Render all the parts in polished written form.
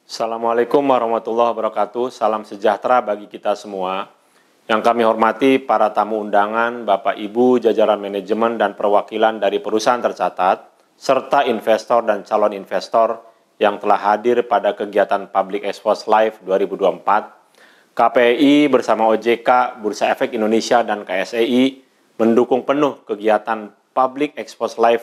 Assalamualaikum warahmatullahi wabarakatuh. Salam sejahtera bagi kita semua. Yang kami hormati para tamu undangan, Bapak Ibu, jajaran manajemen dan perwakilan dari perusahaan tercatat, serta investor dan calon investor yang telah hadir pada kegiatan Public Expose Live 2024. KPI bersama OJK, Bursa Efek Indonesia, dan KSEI mendukung penuh kegiatan Public Expose Live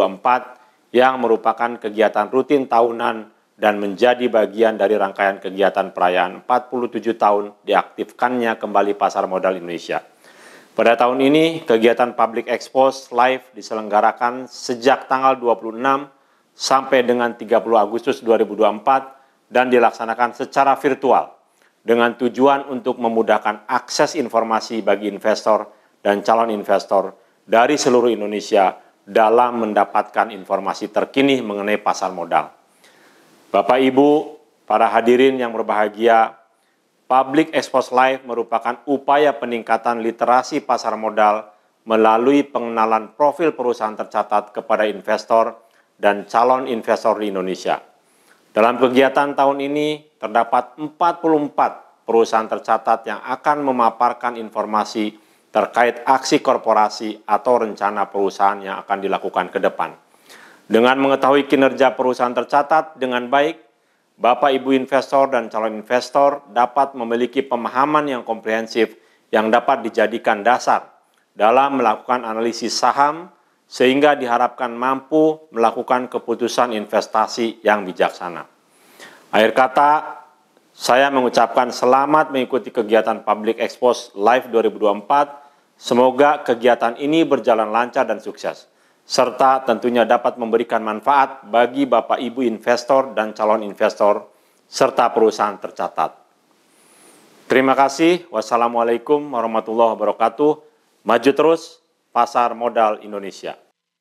2024 yang merupakan kegiatan rutin tahunan dan menjadi bagian dari rangkaian kegiatan perayaan 47 tahun diaktifkannya kembali pasar modal Indonesia. Pada tahun ini, kegiatan Public Expose Live diselenggarakan sejak tanggal 26 sampai dengan 30 Agustus 2024 dan dilaksanakan secara virtual dengan tujuan untuk memudahkan akses informasi bagi investor dan calon investor dari seluruh Indonesia dalam mendapatkan informasi terkini mengenai pasar modal. Bapak Ibu, para hadirin yang berbahagia, Public Expose Live merupakan upaya peningkatan literasi pasar modal melalui pengenalan profil perusahaan tercatat kepada investor dan calon investor di Indonesia. Dalam kegiatan tahun ini, terdapat 44 perusahaan tercatat yang akan memaparkan informasi terkait aksi korporasi atau rencana perusahaan yang akan dilakukan ke depan. Dengan mengetahui kinerja perusahaan tercatat dengan baik, Bapak Ibu investor dan calon investor dapat memiliki pemahaman yang komprehensif yang dapat dijadikan dasar dalam melakukan analisis saham sehingga diharapkan mampu melakukan keputusan investasi yang bijaksana. Akhir kata, saya mengucapkan selamat mengikuti kegiatan Public Expose Live 2024. Semoga kegiatan ini berjalan lancar dan sukses, serta tentunya dapat memberikan manfaat bagi Bapak Ibu investor dan calon investor, serta perusahaan tercatat. Terima kasih. Wassalamualaikum warahmatullahi wabarakatuh. Maju terus pasar modal Indonesia.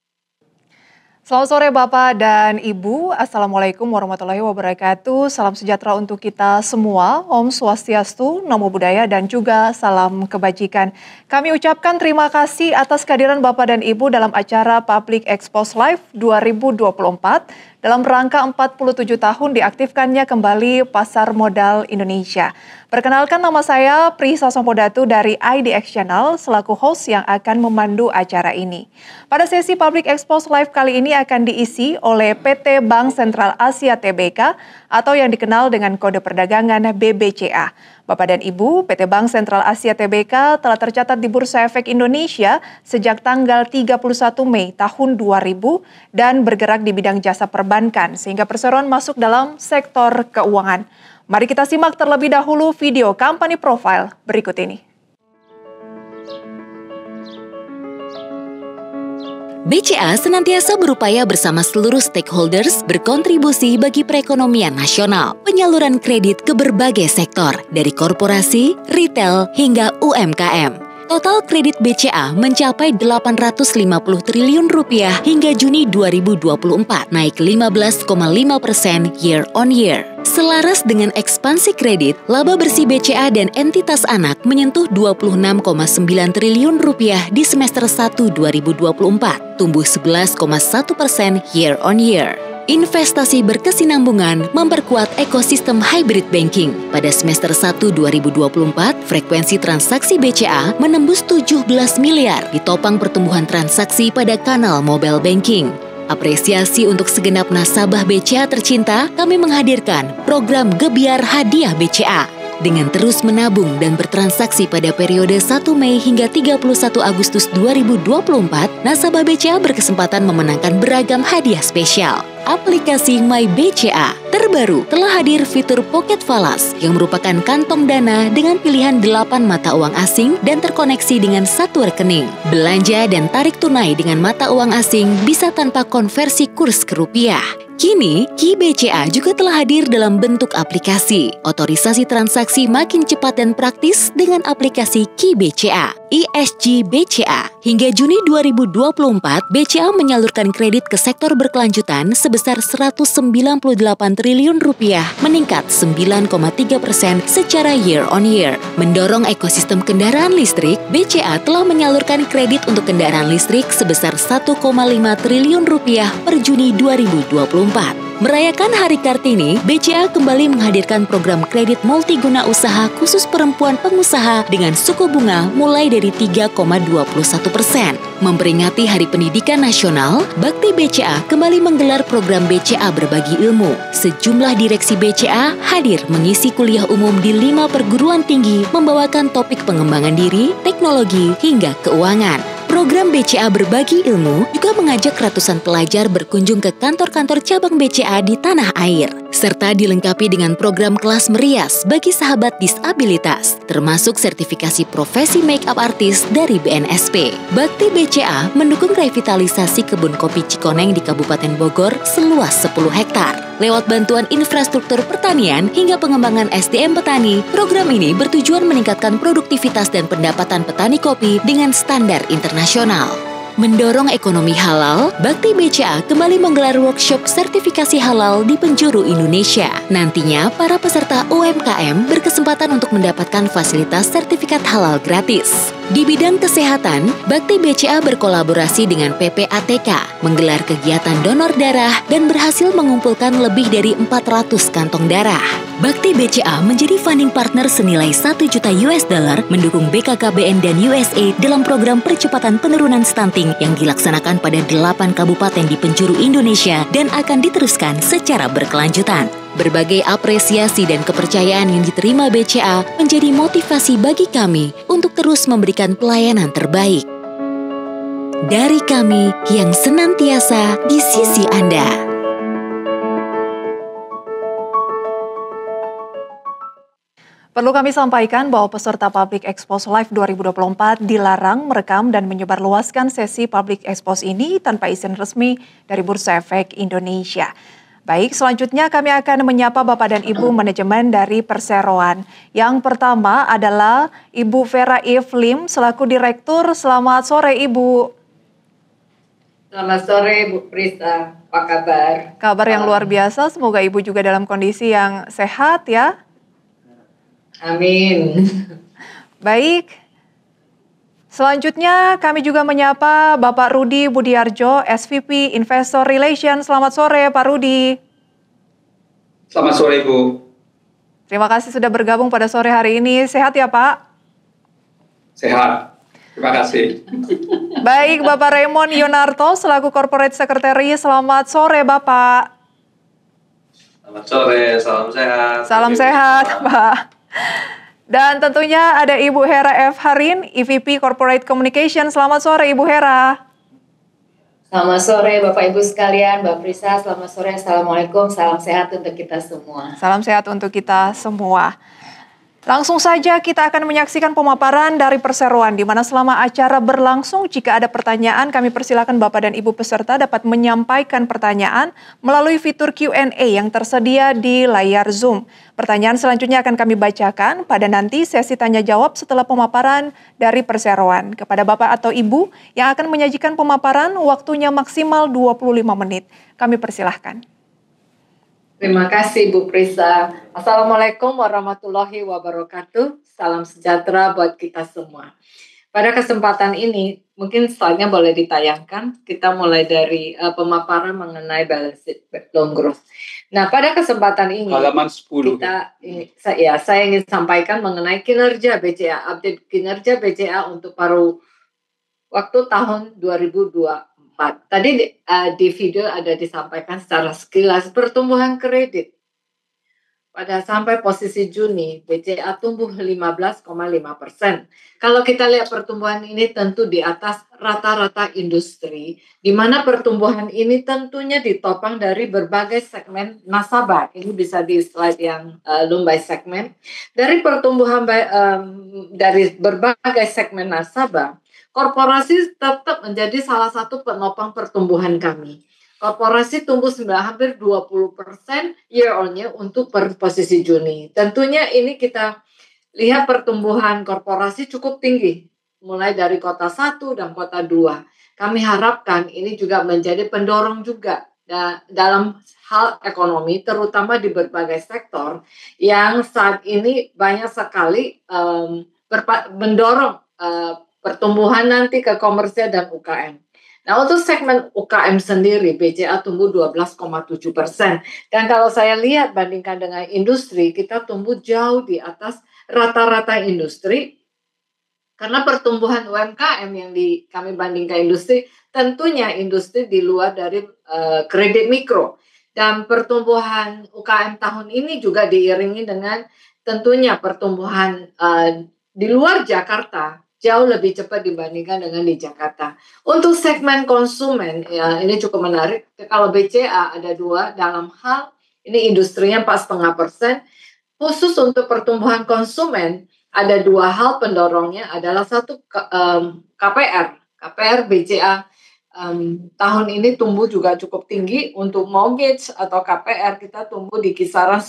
Selamat sore Bapak dan Ibu, Assalamualaikum warahmatullahi wabarakatuh. Salam sejahtera untuk kita semua, Om Swastiastu, Namo Buddhaya, dan juga salam kebajikan. Kami ucapkan terima kasih atas kehadiran Bapak dan Ibu dalam acara Public Expose Live 2024 dalam rangka 47 tahun diaktifkannya kembali pasar modal Indonesia. Perkenalkan, nama saya Prisa Sampodatu dari IDX Channel selaku host yang akan memandu acara ini. Pada sesi Public Expose Live kali ini akan diisi oleh PT Bank Sentral Asia Tbk atau yang dikenal dengan kode perdagangan BBCA. Bapak dan Ibu, PT Bank Sentral Asia Tbk telah tercatat di Bursa Efek Indonesia sejak tanggal 31 Mei tahun 2000 dan bergerak di bidang jasa perbankan sehingga perseroan masuk dalam sektor keuangan. Mari kita simak terlebih dahulu video company profile berikut ini. BCA senantiasa berupaya bersama seluruh stakeholders berkontribusi bagi perekonomian nasional, penyaluran kredit ke berbagai sektor, dari korporasi, retail, hingga UMKM. Total kredit BCA mencapai Rp850 triliun hingga Juni 2024, naik 15,5% year on year. Selaras dengan ekspansi kredit, laba bersih BCA dan entitas anak menyentuh Rp26,9 triliun di semester 1 2024, tumbuh 11,1% year on year. Investasi berkesinambungan memperkuat ekosistem hybrid banking. Pada semester 1 2024, frekuensi transaksi BCA menembus 17 miliar, ditopang pertumbuhan transaksi pada kanal mobile banking. Apresiasi untuk segenap nasabah BCA tercinta, kami menghadirkan program Gebiar Hadiah BCA. Dengan terus menabung dan bertransaksi pada periode 1 Mei hingga 31 Agustus 2024, nasabah BCA berkesempatan memenangkan beragam hadiah spesial. Aplikasi My BCA terbaru telah hadir fitur Pocket Falas yang merupakan kantong dana dengan pilihan 8 mata uang asing dan terkoneksi dengan satu rekening. Belanja dan tarik tunai dengan mata uang asing bisa tanpa konversi kurs ke rupiah. Kini, KiBCA juga telah hadir dalam bentuk aplikasi. Otorisasi transaksi makin cepat dan praktis dengan aplikasi KiBCA. ESG BCA. Hingga Juni 2024, BCA menyalurkan kredit ke sektor berkelanjutan sebesar Rp198 triliun, meningkat 9,3% secara year on year. Mendorong ekosistem kendaraan listrik, BCA telah menyalurkan kredit untuk kendaraan listrik sebesar Rp1,5 triliun per Juni 2024. Merayakan Hari Kartini, BCA kembali menghadirkan program kredit multiguna usaha khusus perempuan pengusaha dengan suku bunga mulai dari 3,21%. Memperingati Hari Pendidikan Nasional, Bakti BCA kembali menggelar program BCA Berbagi Ilmu. Sejumlah direksi BCA hadir mengisi kuliah umum di 5 perguruan tinggi membawakan topik pengembangan diri, teknologi, hingga keuangan. Program BCA Berbagi Ilmu juga mengajak ratusan pelajar berkunjung ke kantor-kantor cabang BCA di tanah air, serta dilengkapi dengan program kelas merias bagi sahabat disabilitas, termasuk sertifikasi profesi make-up artist dari BNSP. Bakti BCA mendukung revitalisasi kebun kopi Cikoneng di Kabupaten Bogor seluas 10 hektar. Lewat bantuan infrastruktur pertanian hingga pengembangan SDM petani, program ini bertujuan meningkatkan produktivitas dan pendapatan petani kopi dengan standar internasional. Mendorong ekonomi halal, Bakti BCA kembali menggelar workshop sertifikasi halal di penjuru Indonesia. Nantinya, para peserta UMKM berkesempatan untuk mendapatkan fasilitas sertifikat halal gratis. Di bidang kesehatan, Bakti BCA berkolaborasi dengan PPATK, menggelar kegiatan donor darah dan berhasil mengumpulkan lebih dari 400 kantong darah. Bakti BCA menjadi funding partner senilai 1 juta US dollar mendukung BKKBN dan USAID dalam program percepatan penurunan stunting yang dilaksanakan pada 8 kabupaten di penjuru Indonesia dan akan diteruskan secara berkelanjutan. Berbagai apresiasi dan kepercayaan yang diterima BCA menjadi motivasi bagi kami untuk terus memberikan pelayanan terbaik. Dari kami yang senantiasa di sisi Anda. Perlu kami sampaikan bahwa peserta Public Expose Live 2024 dilarang merekam dan menyebarluaskan sesi Public Expose ini tanpa izin resmi dari Bursa Efek Indonesia. Baik, selanjutnya kami akan menyapa Bapak dan Ibu manajemen dari Perseroan. Yang pertama adalah Ibu Vera Ivlim selaku Direktur. Selamat sore Ibu. Selamat sore Bu Prisa, apa kabar? Kabar yang luar biasa, semoga Ibu juga dalam kondisi yang sehat ya. Amin. Baik, selanjutnya kami juga menyapa Bapak Rudi Budiarjo, SVP Investor Relations. Selamat sore Pak Rudi. Selamat sore Ibu. Terima kasih sudah bergabung pada sore hari ini. Sehat ya Pak? Sehat, terima kasih. Baik, Bapak Raymond Yonarto selaku Corporate Secretary. Selamat sore Bapak. Selamat sore, salam sehat. Salam sehat Pak. Dan tentunya ada Ibu Hera F. Harin, EVP Corporate Communication. Selamat sore Ibu Hera. Selamat sore Bapak Ibu sekalian, Mbak Prisa, selamat sore, Assalamualaikum, salam sehat untuk kita semua. Salam sehat untuk kita semua. Langsung saja kita akan menyaksikan pemaparan dari Perseroan, di mana selama acara berlangsung, jika ada pertanyaan, kami persilakan Bapak dan Ibu peserta dapat menyampaikan pertanyaan melalui fitur Q&A yang tersedia di layar Zoom. Pertanyaan selanjutnya akan kami bacakan pada nanti sesi tanya jawab setelah pemaparan dari Perseroan. Kepada Bapak atau Ibu yang akan menyajikan pemaparan, waktunya maksimal 25 menit. Kami persilahkan. Terima kasih Bu Prisa. Assalamualaikum warahmatullahi wabarakatuh. Salam sejahtera buat kita semua. Pada kesempatan ini, mungkin slide-nya boleh ditayangkan. Kita mulai dari pemaparan mengenai balance sheet loan growth. Nah, pada kesempatan ini, Halaman 10. saya ingin sampaikan mengenai kinerja BCA, update kinerja BCA untuk paruh waktu tahun 2024. Tadi di video ada disampaikan secara sekilas pertumbuhan kredit. Pada sampai posisi Juni, BCA tumbuh 15,5%. Kalau kita lihat pertumbuhan ini tentu di atas rata-rata industri, di mana pertumbuhan ini tentunya ditopang dari berbagai segmen nasabah. Ini bisa di slide yang by segmen. Dari pertumbuhan dari berbagai segmen nasabah, korporasi tetap menjadi salah satu penopang pertumbuhan kami. Korporasi tumbuh hampir 20% year on year untuk posisi Juni. Tentunya ini kita lihat pertumbuhan korporasi cukup tinggi, mulai dari kota 1 dan kota 2. Kami harapkan ini juga menjadi pendorong juga dalam hal ekonomi, terutama di berbagai sektor yang saat ini banyak sekali mendorong pertumbuhan nanti ke komersial dan UKM. Nah, untuk segmen UKM sendiri, BCA tumbuh 12,7%. Dan kalau saya lihat bandingkan dengan industri, kita tumbuh jauh di atas rata-rata industri. Karena pertumbuhan UMKM yang kami bandingkan industri, tentunya industri di luar dari kredit mikro. Dan pertumbuhan UKM tahun ini juga diiringi dengan tentunya pertumbuhan di luar Jakarta jauh lebih cepat dibandingkan dengan di Jakarta. Untuk segmen konsumen, ya ini cukup menarik. Kalau BCA ada dua dalam hal, ini industrinya 4,5%. Khusus untuk pertumbuhan konsumen, ada dua hal pendorongnya adalah satu KPR BCA tahun ini tumbuh juga cukup tinggi. Untuk mortgage atau KPR kita tumbuh di kisaran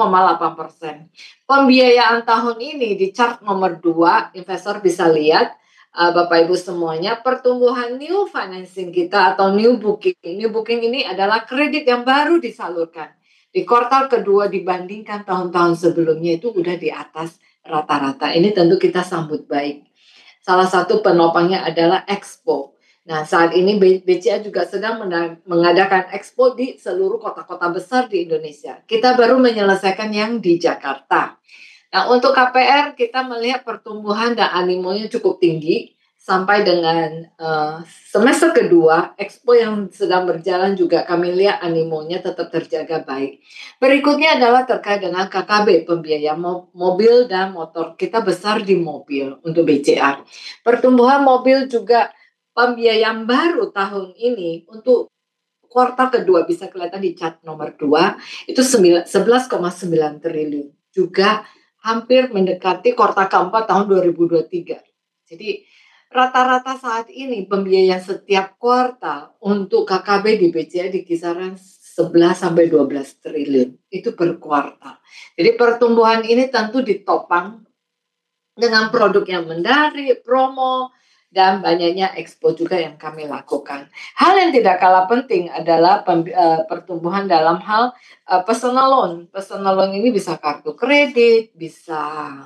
10,8%. Pembiayaan tahun ini di chart nomor 2, investor bisa lihat Bapak Ibu semuanya, pertumbuhan new financing kita atau new booking. New booking ini adalah kredit yang baru disalurkan di kuartal kedua dibandingkan tahun-tahun sebelumnya itu udah di atas rata-rata. Ini tentu kita sambut baik. Salah satu penopangnya adalah Expo. Nah, saat ini BCA juga sedang mengadakan Expo di seluruh kota-kota besar di Indonesia. Kita baru menyelesaikan yang di Jakarta. Nah, untuk KPR kita melihat pertumbuhan dan animonya cukup tinggi sampai dengan semester kedua. Expo yang sedang berjalan juga kami lihat animonya tetap terjaga baik. Berikutnya adalah terkait dengan KKB, pembiayaan mobil dan motor. Kita besar di mobil untuk BCA. Pertumbuhan mobil juga pembiayaan baru tahun ini untuk kuartal kedua bisa kelihatan di chart nomor 2 itu 11,9 triliun. Juga hampir mendekati kuartal keempat tahun 2023. Jadi rata-rata saat ini pembiayaan setiap kuartal untuk KKB di BCA di kisaran 11-12 triliun. Itu per kuartal. Jadi pertumbuhan ini tentu ditopang dengan produk yang menarik, promo, dan banyaknya Expo juga yang kami lakukan. Hal yang tidak kalah penting adalah pertumbuhan dalam hal personal loan. Personal loan ini bisa kartu kredit, bisa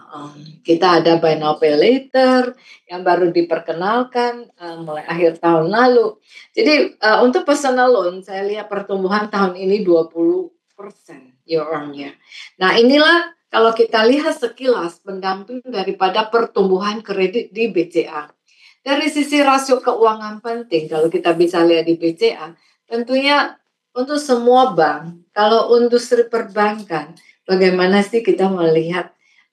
kita ada buy now pay later yang baru diperkenalkan mulai akhir tahun lalu. Jadi untuk personal loan saya lihat pertumbuhan tahun ini 20% year on year. Nah, inilah kalau kita lihat sekilas pendamping daripada pertumbuhan kredit di BCA. Dari sisi rasio keuangan penting, kalau kita bisa lihat di BCA, tentunya untuk semua bank, kalau industri perbankan, bagaimana sih kita melihat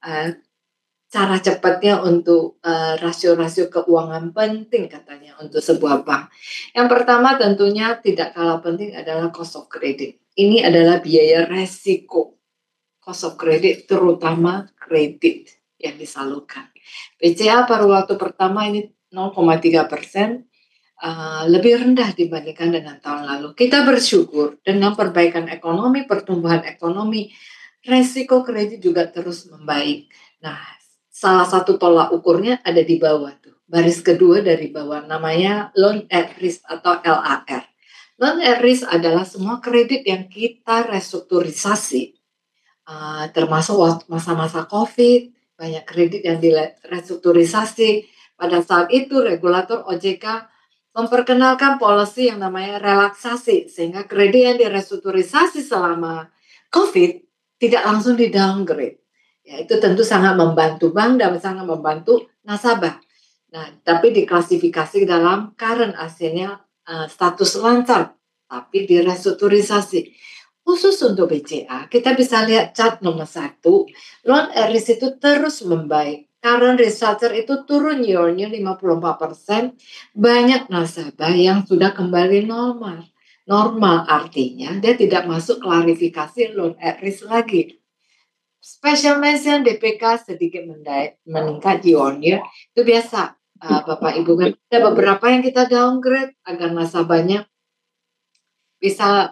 cara cepatnya untuk rasio-rasio keuangan penting katanya untuk sebuah bank. Yang pertama tentunya tidak kalah penting adalah cost of credit. Ini adalah biaya resiko cost of credit, terutama kredit yang disalurkan. BCA pada waktu pertama ini 0,3%, lebih rendah dibandingkan dengan tahun lalu. Kita bersyukur dengan perbaikan ekonomi, pertumbuhan ekonomi, resiko kredit juga terus membaik. Nah, salah satu tolak ukurnya ada di bawah tuh, baris kedua dari bawah, namanya loan at risk atau LAR. Loan at risk adalah semua kredit yang kita restrukturisasi, termasuk masa-masa COVID, banyak kredit yang direstrukturisasi. Pada saat itu regulator OJK memperkenalkan policy yang namanya relaksasi, sehingga kredit yang direstrukturisasi selama COVID tidak langsung di downgrade. Ya, itu tentu sangat membantu bank dan sangat membantu nasabah. Nah, tapi diklasifikasi dalam current, hasilnya status lancar, tapi direstrukturisasi. Khusus untuk BCA, kita bisa lihat chart nomor 1, loan at risk itu terus membaik. Current restructure itu turun year-on-year 54%, banyak nasabah yang sudah kembali normal. Normal artinya dia tidak masuk klarifikasi loan at risk lagi. Special mention DPK sedikit meningkat year-on-year, itu biasa. Bapak Ibu, ada beberapa yang kita downgrade agar nasabahnya bisa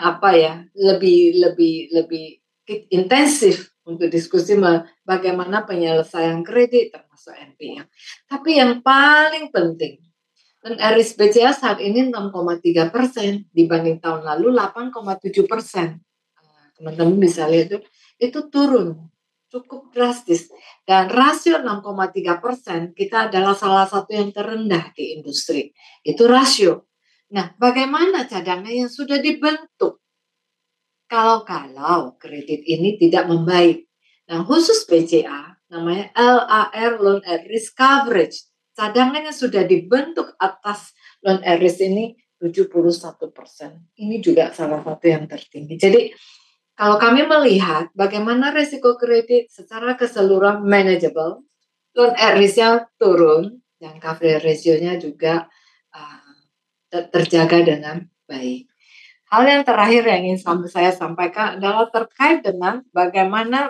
lebih intensif untuk diskusi bagaimana penyelesaian kredit termasuk NPL. Tapi yang paling penting, risk BCA saat ini 6,3% dibanding tahun lalu 8,7%. Teman-teman bisa lihat itu turun cukup drastis, dan rasio 6,3% kita adalah salah satu yang terendah di industri. Itu rasio. Nah, bagaimana cadangan yang sudah dibentuk kalau kredit ini tidak membaik? Nah, khusus BCA namanya LAR, Loan at Risk Coverage. Cadangan yang sudah dibentuk atas loan at risk ini 71%. Ini juga salah satu yang tertinggi. Jadi kalau kami melihat bagaimana resiko kredit secara keseluruhan manageable, loan at risk-nya turun dan coverage ratio-nya juga terjaga dengan baik. Hal yang terakhir yang ingin saya sampaikan adalah terkait dengan bagaimana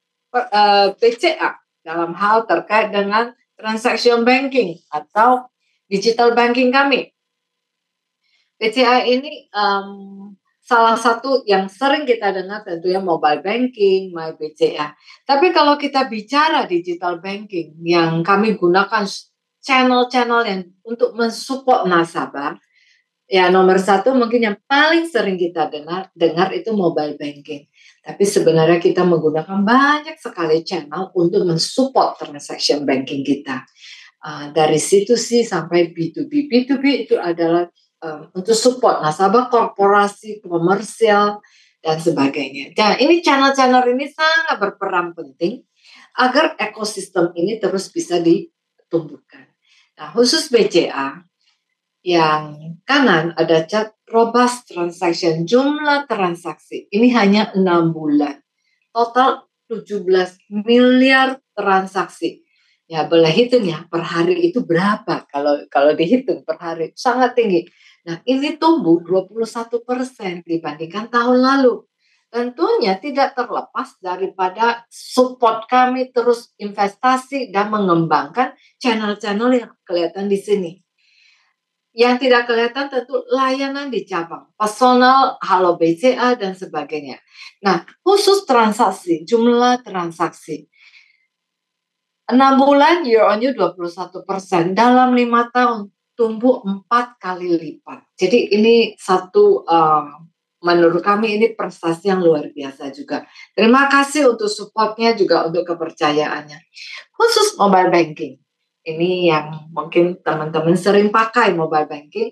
BCA dalam hal terkait dengan transaction banking atau digital banking kami. BCA ini salah satu yang sering kita dengar tentunya mobile banking, My BCA. Tapi kalau kita bicara digital banking yang kami gunakan channel-channel yang untuk mensupport nasabah, ya nomor satu mungkin yang paling sering kita dengar itu mobile banking. Tapi sebenarnya kita menggunakan banyak sekali channel untuk mensupport transaction banking kita. Dari situ sih sampai B2B. B2B itu adalah untuk support nasabah korporasi, komersial, dan sebagainya. Dan ini channel-channel ini sangat berperan penting agar ekosistem ini terus bisa ditumbuhkan. Nah, khusus BCA, yang kanan ada cat robust transaction, jumlah transaksi. Ini hanya 6 bulan. Total 17 miliar transaksi. Ya, boleh hitung ya, per hari itu berapa kalau dihitung per hari. Sangat tinggi. Nah, ini tumbuh 21% dibandingkan tahun lalu. Tentunya tidak terlepas daripada support kami terus investasi dan mengembangkan channel-channel yang kelihatan di sini. Yang tidak kelihatan tentu layanan di cabang, personal, halo BCA, dan sebagainya. Nah, khusus transaksi, jumlah transaksi. 6 bulan year on year 21%, dalam 5 tahun tumbuh 4 kali lipat. Jadi ini satu, menurut kami ini prestasi yang luar biasa juga. Terima kasih untuk supportnya juga untuk kepercayaannya. Khusus mobile banking. Ini yang mungkin teman-teman sering pakai mobile banking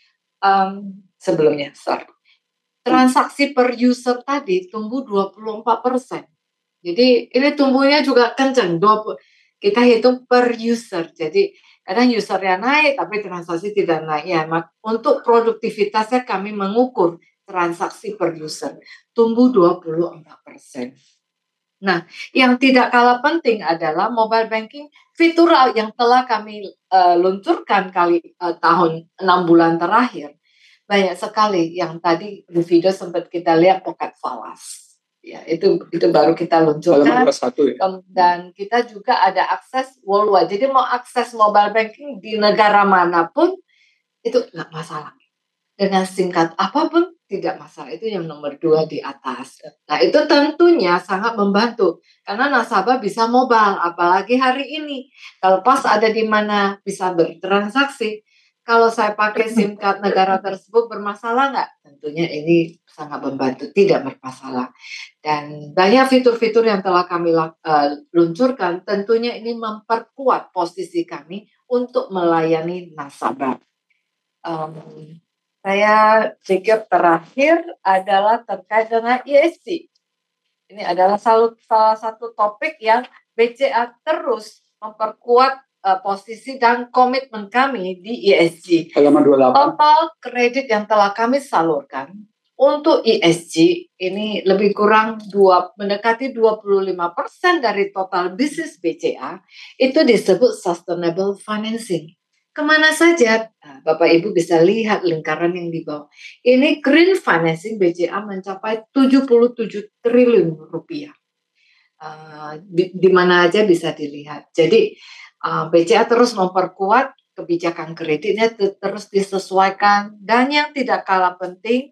sebelumnya. Transaksi per user tadi tumbuh 24%. Jadi ini tumbuhnya juga kencang. Kita hitung per user. Jadi kadang usernya naik tapi transaksi tidak naik. Ya, untuk produktivitasnya kami mengukur transaksi per user. Tumbuh 24%. Nah, yang tidak kalah penting adalah mobile banking fitur yang telah kami luncurkan tahun 6 bulan terakhir. Banyak sekali yang tadi di video sempat kita lihat Pocket Falas. Ya, itu baru kita luncurkan. Dan kita juga ada akses worldwide. Jadi mau akses mobile banking di negara manapun itu nggak masalah. Dengan singkat apapun tidak masalah, itu yang nomor 2 di atas. Nah, itu tentunya sangat membantu karena nasabah bisa mobile, apalagi hari ini. Kalau pas ada di mana bisa bertransaksi, kalau saya pakai SIM card negara tersebut bermasalah nggak? Tentunya ini sangat membantu, tidak bermasalah. Dan banyak fitur-fitur yang telah kami luncurkan, tentunya ini memperkuat posisi kami untuk melayani nasabah. Saya pikir terakhir adalah terkait dengan ESG. Ini adalah salah satu topik yang BCA terus memperkuat posisi dan komitmen kami di ESG. Total kredit yang telah kami salurkan untuk ESG ini lebih kurang mendekati 25% dari total bisnis BCA itu disebut sustainable financing. Kemana saja? Nah, Bapak Ibu bisa lihat lingkaran yang di bawah. Ini green financing BCA mencapai 77 triliun rupiah. Di mana aja bisa dilihat. Jadi BCA terus memperkuat kebijakan kreditnya terus disesuaikan. Dan yang tidak kalah penting,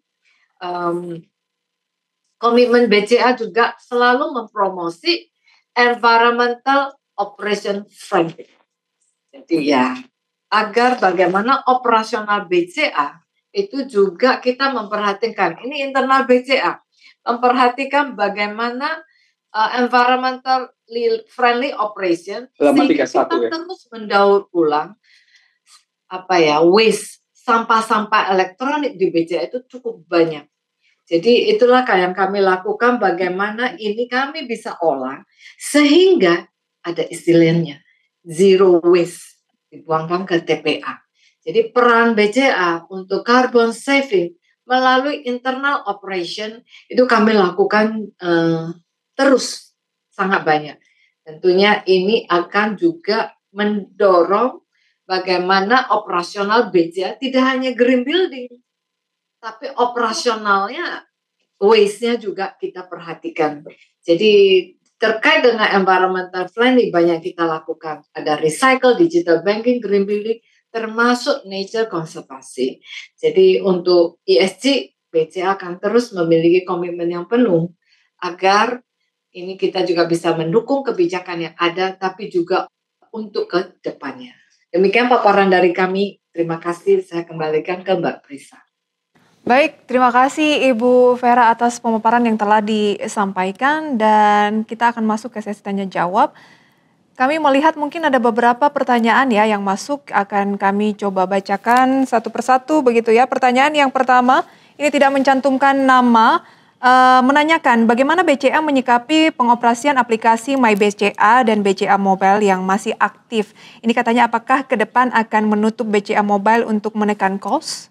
komitmen BCA juga selalu mempromosi environmental operation framework. Jadi ya, agar bagaimana operasional BCA itu juga kita memperhatikan. Ini internal BCA, memperhatikan bagaimana environmental friendly operation sehingga kita terus mendaur ulang waste sampah-sampah elektronik di BCA itu cukup banyak. Jadi itulah yang kami lakukan, bagaimana ini kami bisa olah sehingga ada istilahnya zero waste, dibuangkan ke TPA. Jadi peran BCA untuk carbon saving melalui internal operation itu kami lakukan terus sangat banyak. Tentunya ini akan juga mendorong bagaimana operasional BCA tidak hanya green building, tapi operasionalnya, waste-nya juga kita perhatikan. Jadi terkait dengan environmental friendly banyak kita lakukan. Ada recycle, digital banking, green building, termasuk nature konservasi. Jadi untuk ESG, BCA akan terus memiliki komitmen yang penuh agar ini kita juga bisa mendukung kebijakan yang ada, tapi juga untuk ke depannya. Demikian paparan dari kami. Terima kasih. Saya kembalikan ke Mbak Prisa. Baik, terima kasih Ibu Vera atas pemaparan yang telah disampaikan dan kita akan masuk ke sesi tanya jawab. Kami melihat mungkin ada beberapa pertanyaan ya yang masuk, akan kami coba bacakan satu persatu begitu ya. Pertanyaan yang pertama, ini tidak mencantumkan nama, menanyakan bagaimana BCA menyikapi pengoperasian aplikasi My BCA dan BCA Mobile yang masih aktif. Ini katanya apakah ke depan akan menutup BCA Mobile untuk menekan cost?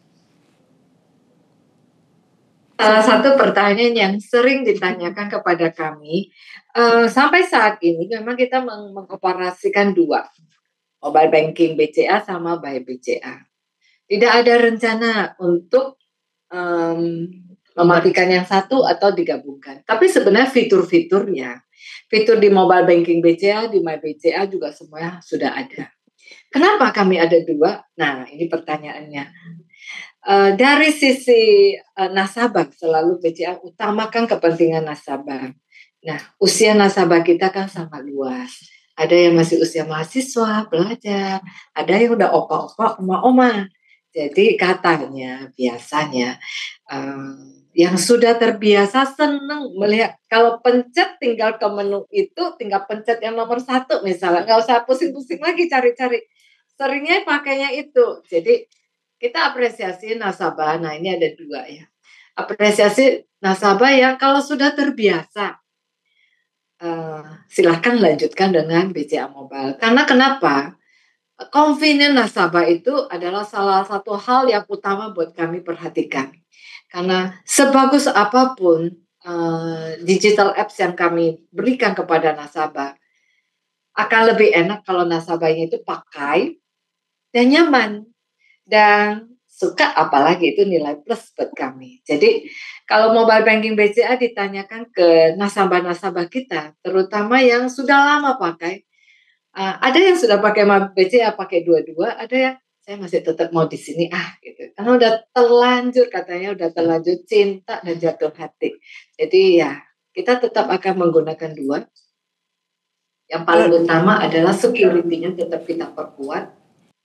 Salah satu pertanyaan yang sering ditanyakan kepada kami, sampai saat ini memang kita mengoperasikan dua, mobile banking BCA sama by BCA. Tidak ada rencana untuk mematikan yang satu atau digabungkan. Tapi sebenarnya fitur-fiturnya, fitur di mobile banking BCA, di my BCA juga semuanya sudah ada. Kenapa kami ada dua? Nah, ini pertanyaannya. Dari sisi nasabah, selalu BCA utamakan kepentingan nasabah. Nah, usia nasabah kita kan sangat luas. Ada yang masih usia mahasiswa, belajar. Ada yang udah opa-opa, oma-oma. Jadi katanya, biasanya yang sudah terbiasa senang melihat, kalau pencet tinggal ke menu itu, tinggal pencet yang nomor 1 misalnya. Nggak usah pusing-pusing lagi cari-cari. Seringnya pakainya itu. Jadi kita apresiasi nasabah. Nah, ini ada dua ya. Apresiasi nasabah yang kalau sudah terbiasa, silahkan lanjutkan dengan BCA Mobile. Karena kenapa? Convenient nasabah itu adalah salah satu hal yang utama buat kami perhatikan. Karena sebagus apapun digital apps yang kami berikan kepada nasabah, akan lebih enak kalau nasabahnya itu pakai dan nyaman. Dan suka, apalagi itu nilai plus buat kami. Jadi kalau mobile banking BCA ditanyakan ke nasabah-nasabah kita, terutama yang sudah lama pakai, ada yang sudah pakai BCA pakai dua-dua, ada yang saya masih tetap mau di sini gitu. Karena udah terlanjur, katanya udah terlanjur cinta dan jatuh hati. Jadi ya kita tetap akan menggunakan dua. Yang paling utama adalah security-nya tetap kita perkuat.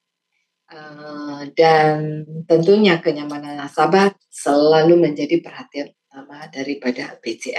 Dan tentunya kenyamanan nasabah selalu menjadi perhatian utama daripada BCA.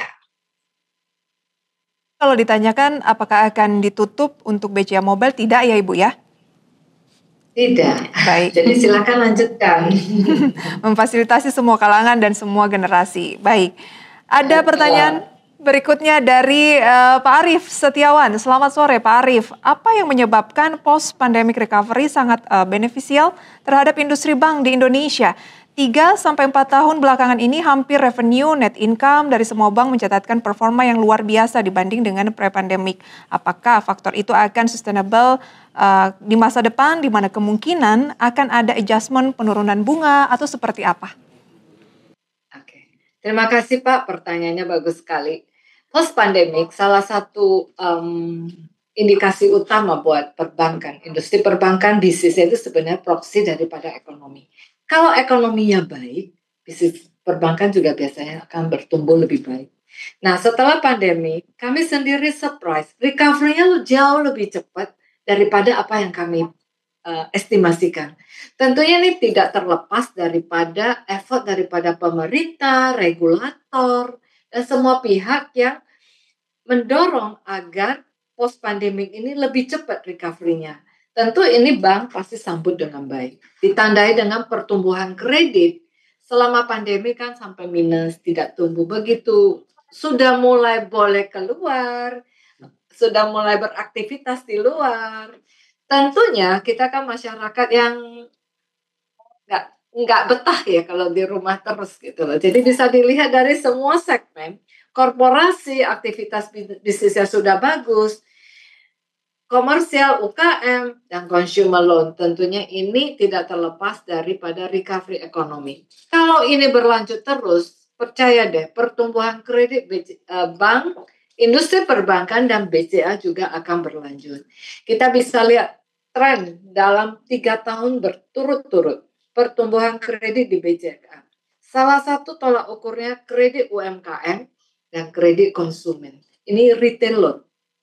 Kalau ditanyakan apakah akan ditutup untuk BCA Mobile, tidak ya Ibu ya? Tidak. Baik. Jadi silakan lanjutkan. Memfasilitasi semua kalangan dan semua generasi. Baik. Ada pertanyaan berikutnya dari Pak Arief Setiawan. Selamat sore Pak Arief. Apa yang menyebabkan post-pandemic recovery sangat beneficial terhadap industri bank di Indonesia? 3-4 tahun belakangan ini hampir revenue, net income dari semua bank mencatatkan performa yang luar biasa dibanding dengan pre-pandemic. Apakah faktor itu akan sustainable di masa depan, di mana kemungkinan akan ada adjustment penurunan bunga atau seperti apa? Oke. Terima kasih Pak, pertanyaannya bagus sekali. Post-pandemic, salah satu indikasi utama buat perbankan, industri perbankan, bisnisnya itu sebenarnya proksi daripada ekonomi. Kalau ekonominya baik, bisnis perbankan juga biasanya akan bertumbuh lebih baik. Nah, setelah pandemi, kami sendiri surprise, recovery-nya jauh lebih cepat daripada apa yang kami estimasikan. Tentunya ini tidak terlepas daripada effort daripada pemerintah, regulator, dan semua pihak yang mendorong agar post-pandemic ini lebih cepat recovery-nya. tentu ini bank pasti sambut dengan baik. Ditandai dengan pertumbuhan kredit selama pandemi kan sampai minus, tidak tumbuh. Begitu sudah mulai boleh keluar, sudah mulai beraktivitas di luar, tentunya kita kan masyarakat yang nggak nggak betah ya kalau di rumah terus gitu loh. Jadi bisa dilihat dari semua segmen, korporasi aktivitas bisnisnya sudah bagus, komersial, UKM, dan consumer loan. Tentunya ini tidak terlepas daripada recovery ekonomi. Kalau ini berlanjut terus, percaya deh pertumbuhan kredit bank, industri perbankan, dan BCA juga akan berlanjut. Kita bisa lihat tren dalam 3 tahun berturut-turut pertumbuhan kredit di BCA. Salah satu tolak ukurnya kredit UMKM dan kredit konsumen. Ini retail loan.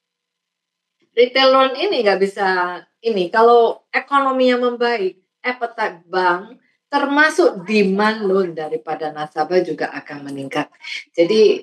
Retail loan ini nggak bisa ini. Kalau ekonominya membaik, appetite bank termasuk demand loan daripada nasabah juga akan meningkat. Jadi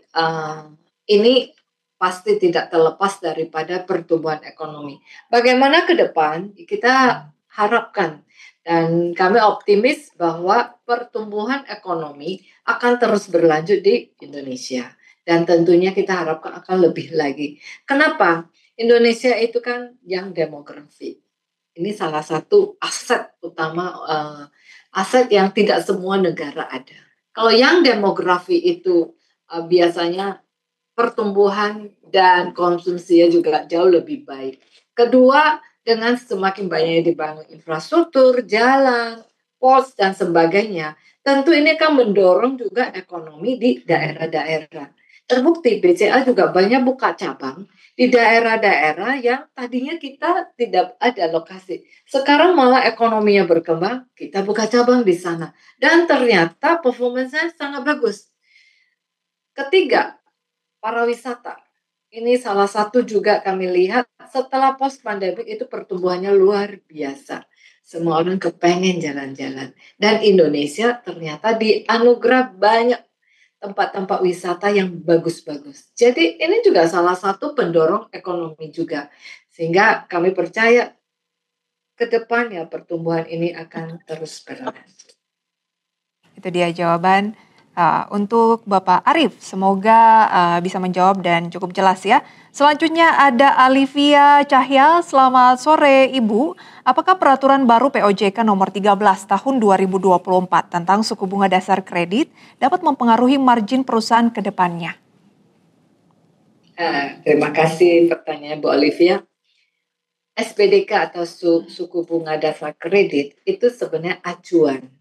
ini pasti tidak terlepas daripada pertumbuhan ekonomi. Bagaimana ke depan kita harapkan dan kami optimis bahwa pertumbuhan ekonomi akan terus berlanjut di Indonesia dan tentunya kita harapkan akan lebih lagi. Kenapa? Indonesia itu kan yang demografi. Ini salah satu aset utama, aset yang tidak semua negara ada. Kalau yang demografi itu biasanya pertumbuhan dan konsumsinya juga jauh lebih baik. Kedua, dengan semakin banyaknya dibangun infrastruktur, jalan, pos, dan sebagainya, tentu ini akan mendorong juga ekonomi di daerah-daerah. Terbukti BCA juga banyak buka cabang di daerah-daerah yang tadinya kita tidak ada lokasi. Sekarang malah ekonominya berkembang, kita buka cabang di sana. Dan ternyata performanya sangat bagus. Ketiga, pariwisata. Ini salah satu juga kami lihat setelah post pandemi itu pertumbuhannya luar biasa. Semua orang kepengen jalan-jalan. Dan Indonesia ternyata dianugerah banyak tempat-tempat wisata yang bagus-bagus. Jadi ini juga salah satu pendorong ekonomi juga. Sehingga kami percaya ke depan ya pertumbuhan ini akan terus berlanjut. Itu dia jawaban untuk Bapak Arief. Semoga bisa menjawab dan cukup jelas ya. Selanjutnya ada Alivia Cahya. Selamat sore Ibu. Apakah peraturan baru POJK nomor 13 tahun 2024 tentang suku bunga dasar kredit dapat mempengaruhi margin perusahaan ke depannya? Terima kasih pertanyaan Bu Olivia. SPDK atau suku bunga dasar kredit itu sebenarnya acuan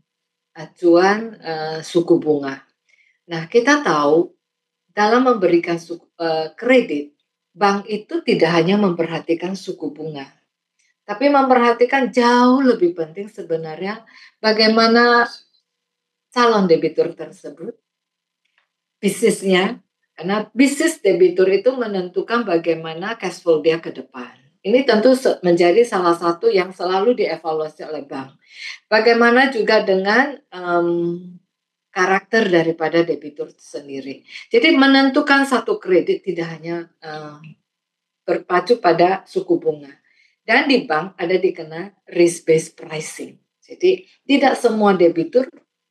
suku bunga. Nah, kita tahu dalam memberikan kredit, bank itu tidak hanya memperhatikan suku bunga, tapi memperhatikan jauh lebih penting sebenarnya bagaimana calon debitur tersebut, bisnisnya, karena bisnis debitur itu menentukan bagaimana cash flow dia ke depan. Ini tentu menjadi salah satu yang selalu dievaluasi oleh bank. Bagaimana juga dengan karakter daripada debitur sendiri. Jadi menentukan satu kredit tidak hanya berpacu pada suku bunga. Dan di bank ada dikenal risk-based pricing. Jadi tidak semua debitur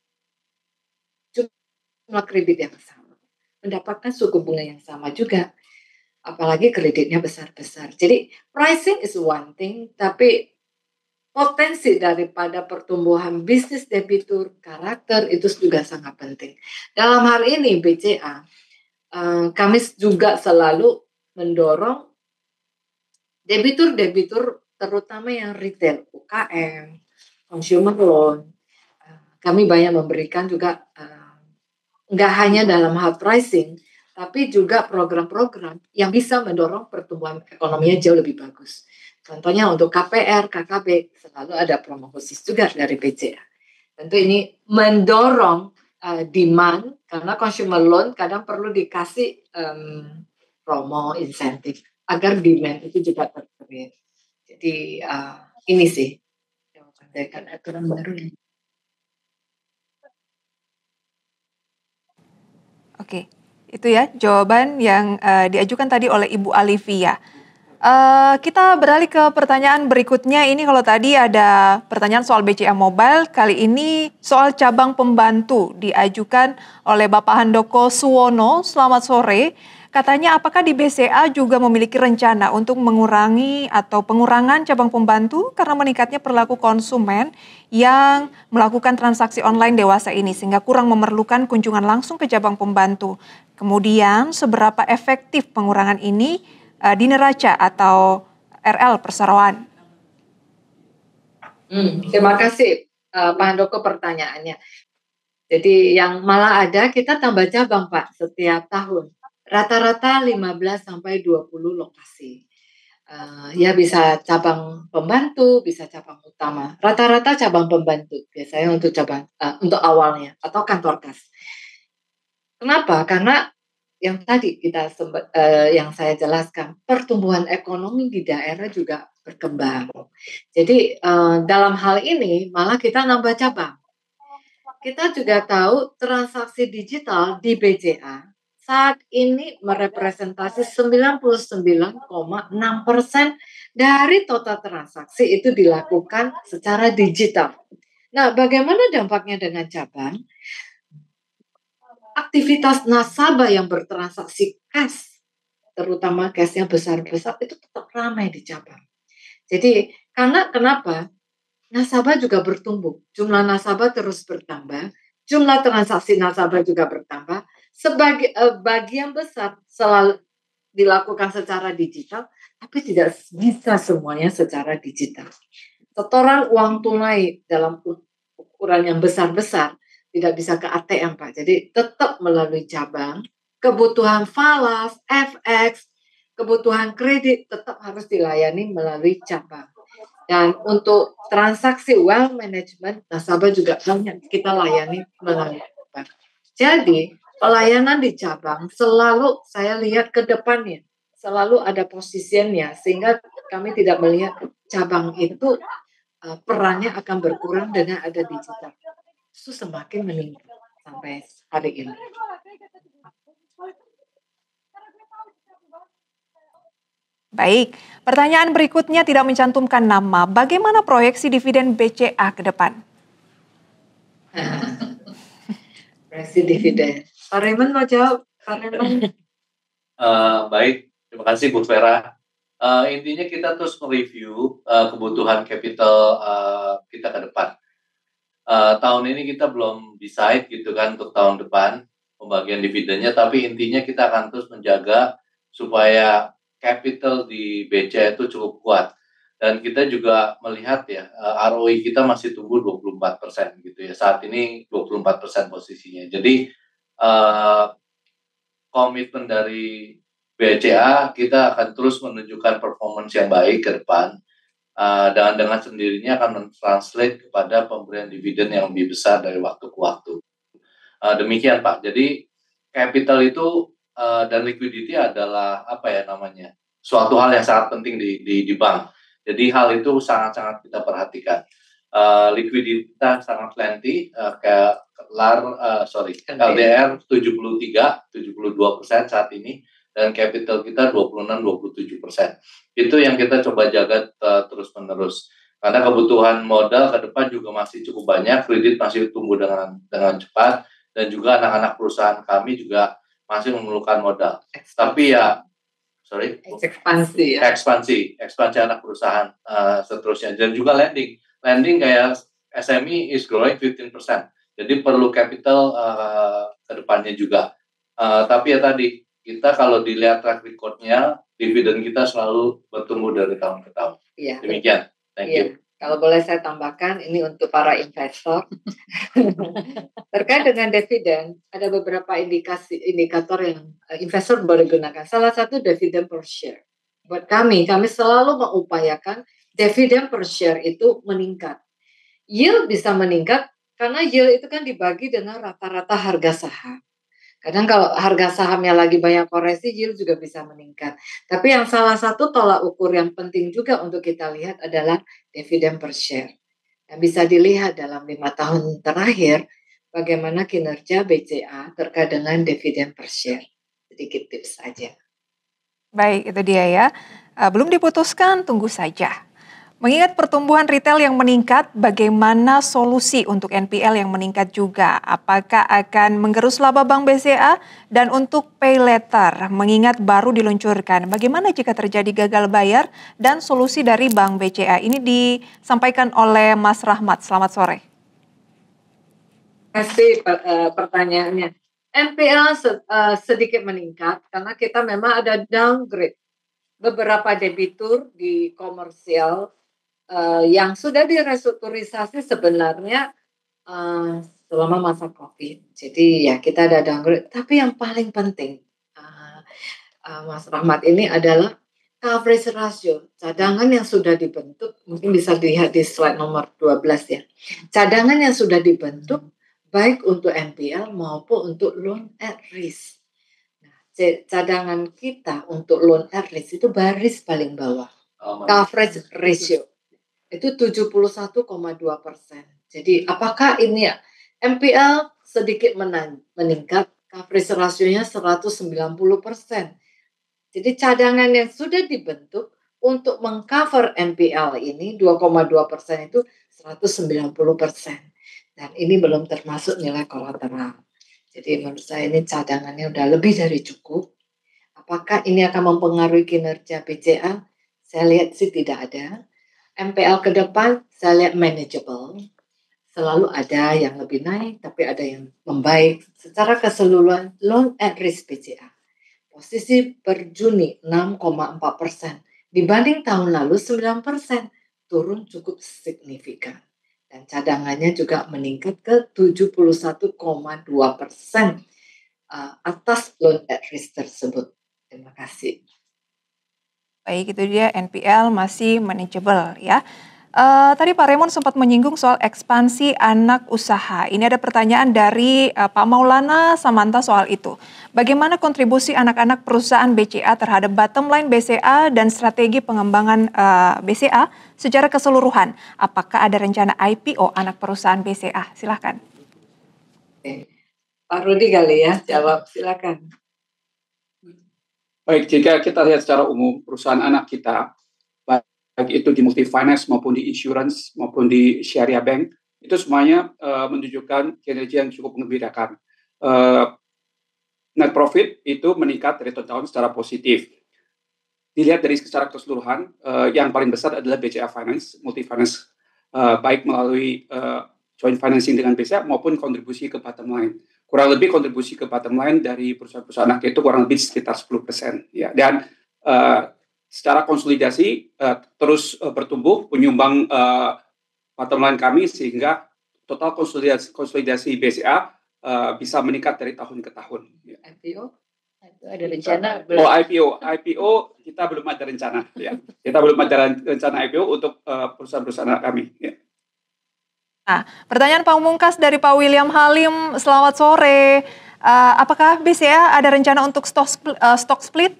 jumlah kredit yang sama, mendapatkan suku bunga yang sama juga. Apalagi kreditnya besar-besar. Jadi pricing is one thing, tapi potensi daripada pertumbuhan bisnis debitur, karakter itu juga sangat penting. Dalam hal ini BCA, kami juga selalu mendorong debitur-debitur terutama yang retail, UKM, consumer loan. Kami banyak memberikan juga nggak hanya dalam hal pricing, tapi juga program-program yang bisa mendorong pertumbuhan ekonominya jauh lebih bagus. Contohnya untuk KPR, KKB, selalu ada promo khusus juga dari BCA. Tentu ini mendorong demand, karena consumer loan kadang perlu dikasih promo, insentif, agar demand itu juga terpenuhi. Jadi ini sih, jawaban aturan baru ini. Oke, itu ya jawaban yang diajukan tadi oleh Ibu Alivia. Kita beralih ke pertanyaan berikutnya. Ini kalau tadi ada pertanyaan soal BCA Mobile, kali ini soal cabang pembantu diajukan oleh Bapak Handoko Suwono. Selamat sore. Katanya apakah di BCA juga memiliki rencana untuk mengurangi atau pengurangan cabang pembantu karena meningkatnya perilaku konsumen yang melakukan transaksi online dewasa ini sehingga kurang memerlukan kunjungan langsung ke cabang pembantu. Kemudian seberapa efektif pengurangan ini di neraca atau RL perseroan? Terima kasih Pak Handoko pertanyaannya. Jadi yang malah ada kita tambah cabang Pak setiap tahun. Rata-rata 15 sampai 20 lokasi. Ya bisa cabang pembantu, bisa cabang utama. Rata-rata cabang pembantu biasanya untuk cabang untuk awalnya atau kantor kas. Kenapa? Karena yang tadi yang saya jelaskan, pertumbuhan ekonomi di daerah juga berkembang. Jadi dalam hal ini malah kita nambah cabang. Kita juga tahu transaksi digital di BCA saat ini merepresentasi 99,6% dari total transaksi itu dilakukan secara digital. Nah, bagaimana dampaknya dengan cabang? Aktivitas nasabah yang bertransaksi cash, terutama cashnya besar-besar, itu tetap ramai di cabang. Jadi, karena kenapa? Nasabah juga bertumbuh, jumlah nasabah terus bertambah, jumlah transaksi nasabah juga bertambah. Bagian besar selalu dilakukan secara digital, tapi tidak bisa semuanya secara digital. Setoran uang tunai dalam ukuran yang besar-besar tidak bisa ke ATM Pak, jadi tetap melalui cabang. Kebutuhan falas, FX, kebutuhan kredit tetap harus dilayani melalui cabang. Dan untuk transaksi wealth management, nasabah juga banyak kita layani melalui cabang. Jadi pelayanan di cabang selalu saya lihat ke depannya, selalu ada posisinya sehingga kami tidak melihat cabang itu perannya akan berkurang dengan ada digital. Itu semakin meningkat sampai hari ini. Baik, pertanyaan berikutnya tidak mencantumkan nama. Bagaimana proyeksi dividen BCA ke depan? Proyeksi dividen. Pak Raymond mau jawab? Pak Raymond. Baik, terima kasih Bu Vera. Intinya kita terus mereview kebutuhan capital kita ke depan. Tahun ini kita belum decide gitu kan untuk tahun depan pembagian dividennya, tapi intinya kita akan terus menjaga supaya capital di BCA itu cukup kuat. Dan kita juga melihat ya, ROI kita masih tumbuh 24% gitu ya. Saat ini 24% posisinya. Jadi komitmen dari BCA kita akan terus menunjukkan performance yang baik ke depan. Dan dengan sendirinya akan mentranslate kepada pemberian dividen yang lebih besar dari waktu ke waktu. Demikian Pak. Jadi capital itu dan liquidity adalah suatu hal yang sangat penting di bank. Jadi hal itu sangat-sangat kita perhatikan. Likuiditas sangat plenty, LDR 72% saat ini, dan capital kita 26-27%. Itu yang kita coba jaga terus-menerus. Karena kebutuhan modal ke depan juga masih cukup banyak, kredit masih tumbuh dengan cepat, dan juga anak-anak perusahaan kami juga masih memerlukan modal. Tapi ya, ekspansi anak perusahaan seterusnya, dan juga lending kayak SME is growing 15%. Jadi perlu capital ke depannya juga. Tapi ya tadi, kita kalau dilihat track record-nya, dividen kita selalu bertumbuh dari tahun ke tahun. Iya. Demikian. Thank you. Kalau boleh saya tambahkan, ini untuk para investor. Terkait dengan dividen, ada beberapa indikator yang investor boleh gunakan. Salah satu dividen per share. Buat kami selalu mengupayakan dividen per share itu meningkat. Yield bisa meningkat karena yield itu kan dibagi dengan rata-rata harga saham. Kadang kalau harga sahamnya lagi banyak koreksi, yield juga bisa meningkat. Tapi yang salah satu tolak ukur yang penting juga untuk kita lihat adalah dividen per share. Yang bisa dilihat dalam 5 tahun terakhir, bagaimana kinerja BCA terkait dengan dividen per share. Sedikit tips saja. Baik, itu dia ya. Belum diputuskan, tunggu saja. Mengingat pertumbuhan retail yang meningkat, bagaimana solusi untuk NPL yang meningkat juga? Apakah akan menggerus laba Bank BCA? Dan untuk pay later, mengingat baru diluncurkan, bagaimana jika terjadi gagal bayar dan solusi dari Bank BCA? Ini disampaikan oleh Mas Rahmat. Selamat sore. Terima kasih pertanyaannya. NPL sedikit meningkat karena kita memang ada downgrade beberapa debitur di komersial yang sudah direstrukturisasi sebenarnya selama masa COVID. Jadi ya kita ada downgrade. Tapi yang paling penting, Mas Rahmat, ini adalah coverage ratio. Cadangan yang sudah dibentuk, mungkin bisa dilihat di slide nomor 12 ya. Cadangan yang sudah dibentuk baik untuk NPL maupun untuk loan at risk. Nah, cadangan kita untuk loan at risk itu baris paling bawah. Coverage ratio itu 71,2%. Jadi apakah ini ya NPL sedikit meningkat, coverage rasionya 190%. Jadi cadangan yang sudah dibentuk untuk mengcover NPL ini 2,2% itu 190%. Dan ini belum termasuk nilai kolateral. Jadi menurut saya ini cadangannya udah lebih dari cukup. Apakah ini akan mempengaruhi kinerja BCA? Saya lihat sih tidak ada. NPL ke depan saya lihat manageable. Selalu ada yang lebih naik, tapi ada yang membaik. Secara keseluruhan, loan at risk BCA. Posisi per Juni 6,4%. Dibanding tahun lalu 9%. Turun cukup signifikan. Dan cadangannya juga meningkat ke 71,2% atas loan at risk tersebut. Terima kasih. Baik, itu dia NPL masih manageable ya. Tadi Pak Raymond sempat menyinggung soal ekspansi anak usaha. Ini ada pertanyaan dari Pak Maulana Samanta soal itu. Bagaimana kontribusi anak-anak perusahaan BCA terhadap bottom line BCA dan strategi pengembangan BCA secara keseluruhan? Apakah ada rencana IPO anak perusahaan BCA? Silakan. Pak Rudi kali ya jawab, silakan. Baik, jika kita lihat secara umum perusahaan anak kita, baik itu di multi finance maupun di insurance maupun di syariah bank, itu semuanya menunjukkan kinerja yang cukup mengembirakan. Net profit itu meningkat dari tahun secara positif. Dilihat dari secara keseluruhan, yang paling besar adalah BCA Finance, multi finance, baik melalui joint financing dengan BCA maupun kontribusi ke bottom line. Kurang lebih kontribusi ke bottom line dari perusahaan-perusahaan anak itu kurang lebih sekitar 10%. Ya. Dan secara konsolidasi terus bertumbuh, menyumbang bottom line kami sehingga total konsolidasi BCA bisa meningkat dari tahun ke tahun. Ya. IPO? Itu ada rencana? IPO kita belum ada rencana. Ya. Kita belum ada rencana IPO untuk perusahaan-perusahaan anak kami. Ya. Nah, pertanyaan pamungkas dari Pak William Halim, selamat sore. Apakah BCA ada rencana untuk stock split?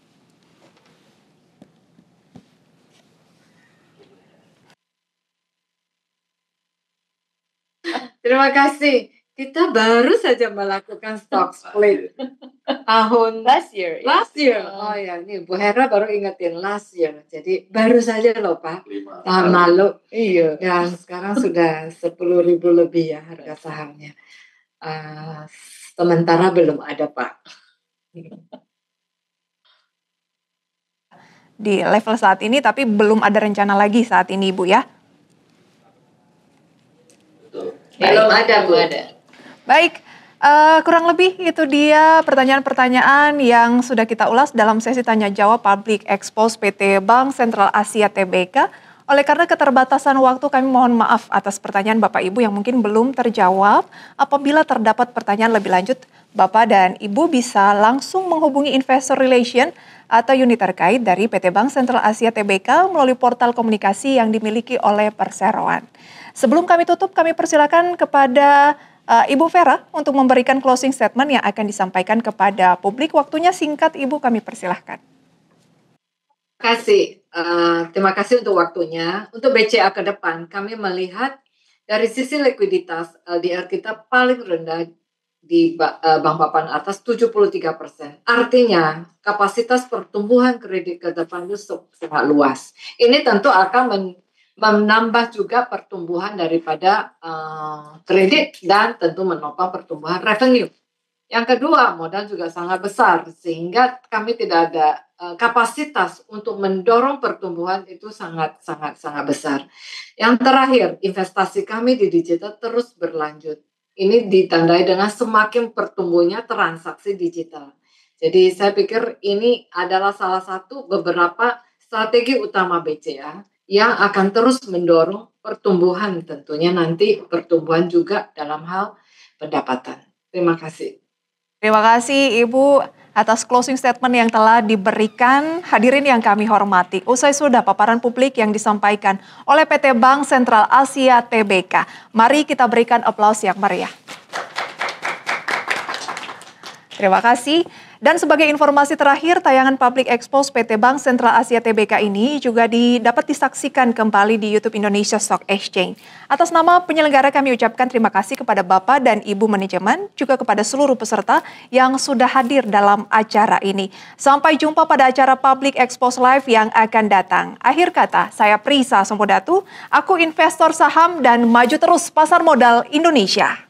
Terima kasih. Kita baru saja melakukan stock split tahun Last year. Oh ya, ini Bu Hera baru ingetin last year. Jadi baru saja loh Pak, tahun lalu. Iya. Dan sekarang sudah 10.000 lebih ya harga sahamnya. Sementara belum ada Pak. Di level saat ini, tapi belum ada rencana lagi saat ini, Bu ya? Belum ada, Bu. Baik, kurang lebih itu dia pertanyaan-pertanyaan yang sudah kita ulas dalam sesi tanya jawab Public Expose PT Bank Sentral Asia Tbk. Oleh karena keterbatasan waktu, kami mohon maaf atas pertanyaan Bapak Ibu yang mungkin belum terjawab. Apabila terdapat pertanyaan lebih lanjut, Bapak dan Ibu bisa langsung menghubungi Investor Relation atau unit terkait dari PT Bank Sentral Asia Tbk melalui portal komunikasi yang dimiliki oleh Perseroan. Sebelum kami tutup, kami persilakan kepada Ibu Vera untuk memberikan closing statement yang akan disampaikan kepada publik. Waktunya singkat, Ibu, kami persilahkan. Terima kasih untuk waktunya. Untuk BCA ke depan, kami melihat dari sisi likuiditas LDR kita paling rendah di Bank Papan atas 73%. Artinya kapasitas pertumbuhan kredit ke depan itu sangat luas. Ini tentu akan menambah juga pertumbuhan daripada kredit dan tentu menopang pertumbuhan revenue. Yang kedua, modal juga sangat besar sehingga kami tidak ada kapasitas untuk mendorong pertumbuhan itu sangat besar. Yang terakhir, investasi kami di digital terus berlanjut. Ini ditandai dengan semakin pertumbuhnya transaksi digital. Jadi saya pikir ini adalah salah satu beberapa strategi utama BCA yang akan terus mendorong pertumbuhan, tentunya nanti pertumbuhan juga dalam hal pendapatan. Terima kasih. Terima kasih Ibu atas closing statement yang telah diberikan. Hadirin yang kami hormati, usai sudah paparan publik yang disampaikan oleh PT Bank Sentral Asia Tbk. Mari kita berikan aplaus yang meriah. Terima kasih. Dan sebagai informasi terakhir, tayangan Public Expose PT Bank Sentral Asia Tbk ini juga dapat disaksikan kembali di YouTube Indonesia Stock Exchange. Atas nama penyelenggara kami ucapkan terima kasih kepada Bapak dan Ibu manajemen, juga kepada seluruh peserta yang sudah hadir dalam acara ini. Sampai jumpa pada acara Public Expose Live yang akan datang. Akhir kata, saya Prisa Sempodatu, aku investor saham dan maju terus pasar modal Indonesia.